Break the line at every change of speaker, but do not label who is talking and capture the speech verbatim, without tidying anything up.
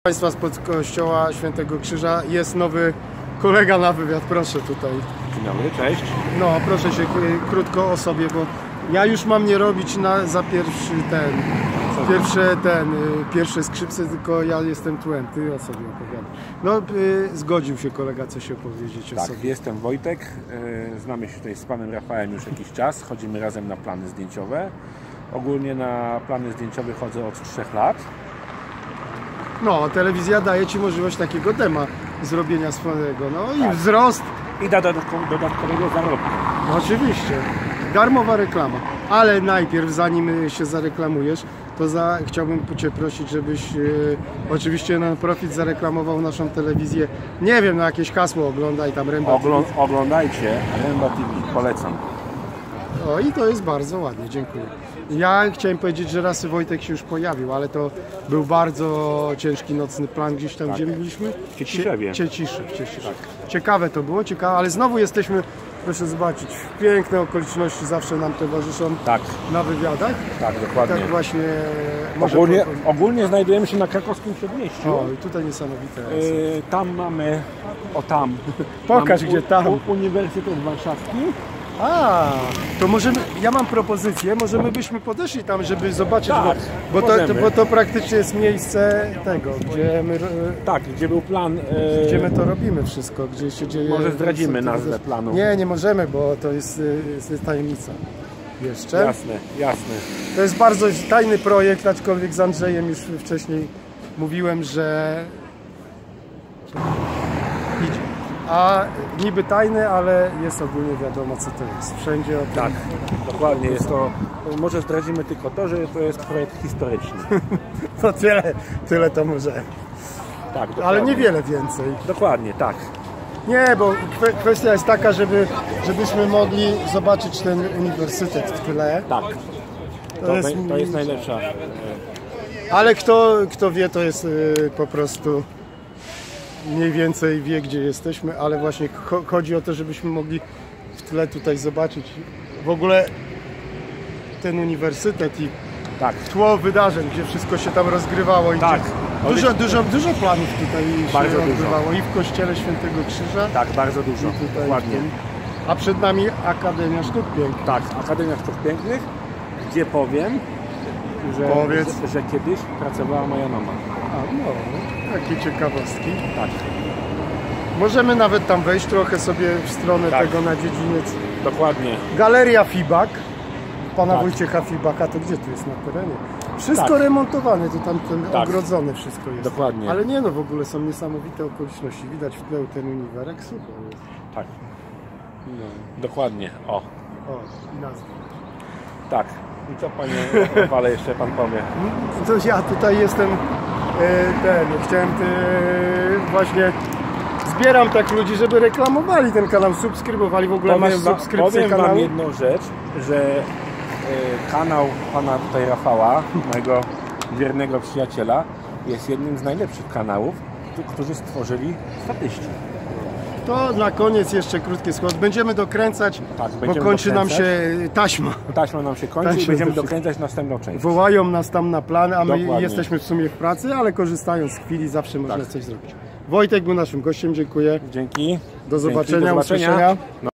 Państwa spod kościoła Świętego Krzyża jest nowy kolega na wywiad, proszę tutaj.
Dzień dobry, cześć.
No, proszę się krótko o sobie, bo ja już mam nie robić na, za pierwszy ten, pierwsze ten, pierwsze skrzypce, tylko ja jestem tłem, ty o sobie opowiadam. No, y, zgodził się kolega coś opowiedzieć o
tak,
sobie.
jestem Wojtek, y, znamy się tutaj z panem Rafałem już jakiś czas, chodzimy razem na plany zdjęciowe. Ogólnie na plany zdjęciowe chodzę od trzech lat.
No, telewizja daje Ci możliwość takiego dema zrobienia swojego, no i
tak.
wzrost.
I da dodatkowego zarobku.
No, oczywiście, darmowa reklama. Ale najpierw, zanim się zareklamujesz, to za, chciałbym Cię prosić, żebyś e, oczywiście na profit zareklamował naszą telewizję. Nie wiem, na jakieś hasło oglądaj tam Remba
Oglą
T V.
Oglądajcie Remba T V, polecam.
O, i to jest bardzo ładnie, dziękuję. Ja chciałem powiedzieć, że raz Wojtek się już pojawił, ale to był bardzo ciężki nocny plan gdzieś tam, tak. Gdzie my byliśmy?
W Ciecierzewie.
Ciecierzew, Ciecierzew. Tak. Ciekawe to było, ciekawe, ale znowu jesteśmy, proszę zobaczyć, piękne okoliczności zawsze nam towarzyszą
tak.
Na wywiadach.
Tak, dokładnie.
Tak właśnie.
Ogólnie, po... ogólnie znajdujemy się na krakowskim przedmieściu.
O, i tutaj niesamowite.
Yy, tam mamy, o tam.
Pokaż
mamy
gdzie tam.
U, Uniwersytet Warszawski.
A, to możemy, ja mam propozycję, możemy byśmy podeszli tam, żeby zobaczyć,
tak,
bo, bo, to, to, bo to praktycznie jest miejsce tego, gdzie my,
tak, gdzie był plan,
yy, gdzie my to robimy wszystko, gdzie się dzieje.
Może zdradzimy nazwę planu.
Nie, nie możemy, bo to jest, jest tajemnica. Jeszcze?
Jasne, jasne.
To jest bardzo tajny projekt, aczkolwiek z Andrzejem już wcześniej mówiłem, że idzie. A niby tajny, ale jest ogólnie wiadomo, co to jest. Wszędzie o tym.
Tak, dokładnie jest to. Może zdradzimy tylko to, że to jest projekt historyczny.
No tyle, tyle to może.
Tak, dokładnie.
Ale niewiele więcej.
Dokładnie, tak.
Nie, bo kwestia jest taka, żeby, żebyśmy mogli zobaczyć ten uniwersytet w tle.
Tak. To, to, jest, to jest najlepsza.
Ale kto, kto wie, to jest yy, po prostu mniej więcej wie, gdzie jesteśmy, ale właśnie chodzi o to, żebyśmy mogli w tle tutaj zobaczyć w ogóle ten uniwersytet i
tak.
Tło wydarzeń, gdzie wszystko się tam rozgrywało. I
tak.
Dużo, dużo, dużo planów tutaj
bardzo
się odbywało
dużo.
I w kościele Świętego Krzyża.
Tak, bardzo dużo. Dokładnie.
A przed nami Akademia Sztuk Pięknych.
Tak, Akademia Sztuk Pięknych, gdzie powiem, że, że, że kiedyś pracowała moja mama.
A no, takie ciekawostki.
Tak.
Możemy nawet tam wejść trochę sobie w stronę
tak.
tego na dziedziniec.
Dokładnie.
Galeria Fibak, pana
tak.
Wojciecha Fibaka, to gdzie tu jest na terenie? Wszystko
tak.
remontowane, to tam ten
tak.
ogrodzone wszystko jest.
Dokładnie.
Ale nie no, w ogóle są niesamowite okoliczności. Widać w tle ten uniwerek, super jest.
Tak.
No.
Dokładnie. O.
O, i nazwa.
Tak. I co panie Rafale jeszcze pan powie?
To ja tutaj jestem e, ten, chciałem te, właśnie zbieram tak ludzi, żeby reklamowali ten kanał, subskrybowali, w ogóle
powiem
masz subskrypcję
powiem
kanału?
wam jedną rzecz, że e, kanał pana tutaj Rafała, mojego wiernego przyjaciela, jest jednym z najlepszych kanałów, którzy stworzyli statyści.
To na koniec jeszcze krótkie słowo. Będziemy dokręcać,
tak,
bo
będziemy
kończy
dokręcać.
nam się taśma.
Taśma nam się kończy
Taśma
i będziemy
się...
dokręcać następną część.
Wołają nas tam na plan, a my
Dokładnie.
jesteśmy w sumie w pracy, ale korzystając z chwili zawsze można
tak.
coś zrobić. Wojtek był naszym gościem, dziękuję.
Dzięki.
Do zobaczenia,
Dzięki, do zobaczenia.
usłyszenia.
No.